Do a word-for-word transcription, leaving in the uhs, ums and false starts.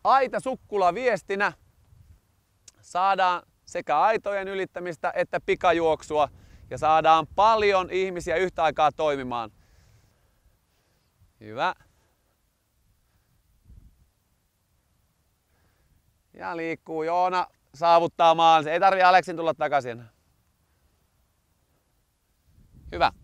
aita sukkula viestinä. Saadaan sekä aitojen ylittämistä että pikajuoksua ja saadaan paljon ihmisiä yhtä aikaa toimimaan. Hyvä. Ja liikkuu. Joona saavuttaa maalin. Ei tarvitse Aleksin tulla takaisin. Hyvä.